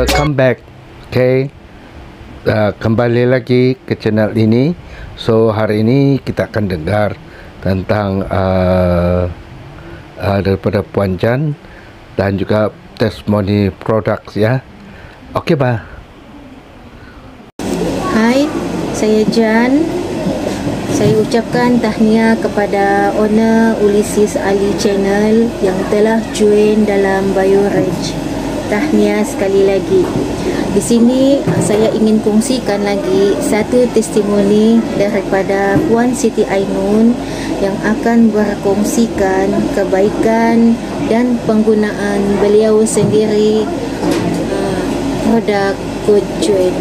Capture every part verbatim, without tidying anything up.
welcome back. Okay, uh, kembali lagi ke channel ini. So hari ini kita akan dengar tentang uh, uh, daripada Puan Jan dan juga testimoni produk ya. Okey, bah. Hai, saya Jan. Saya ucapkan tahniah kepada owner Ulysses Ali Channel yang telah join dalam BioRage. Tahniah sekali lagi. Di sini saya ingin kongsikan lagi satu testimoni daripada Puan Siti Ainun yang akan berkongsikan kebaikan dan penggunaan beliau sendiri uh, produk Good Joint.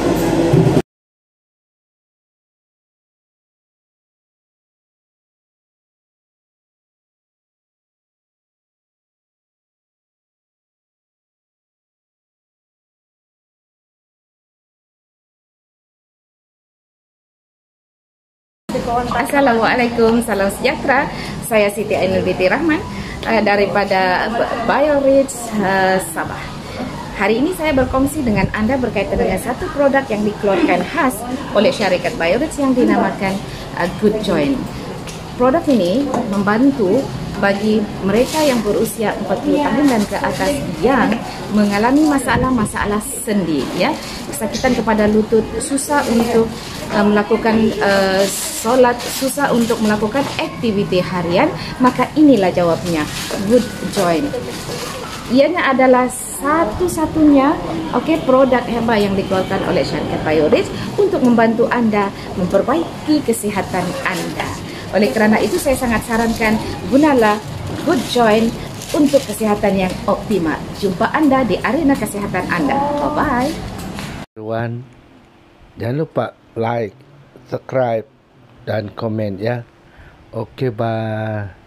Assalamualaikum, salam sejahtera. Saya Siti Ainul Binti Rahman uh, daripada BioRage uh, Sabah. Hari ini saya berkongsi dengan anda berkaitan dengan satu produk yang dikeluarkan khas oleh syarikat BioRage yang dinamakan uh, Good Joint. Produk ini membantu bagi mereka yang berusia empat puluh tahun dan ke atas yang mengalami masalah-masalah sendi, ya, kesakitan kepada lutut, susah untuk uh, melakukan uh, solat, susah untuk melakukan aktiviti harian, maka inilah jawabnya, Good Joint. Ianya adalah satu-satunya okay, produk herbal yang dikeluarkan oleh syarikat BioRage untuk membantu anda memperbaiki kesihatan anda. Oleh kerana itu saya sangat sarankan gunalah Good Joint untuk kesihatan yang optimal. Jumpa anda di arena kesihatan anda. Bye-bye. Everyone, jangan lupa like, subscribe dan komen ya. Okey, bye.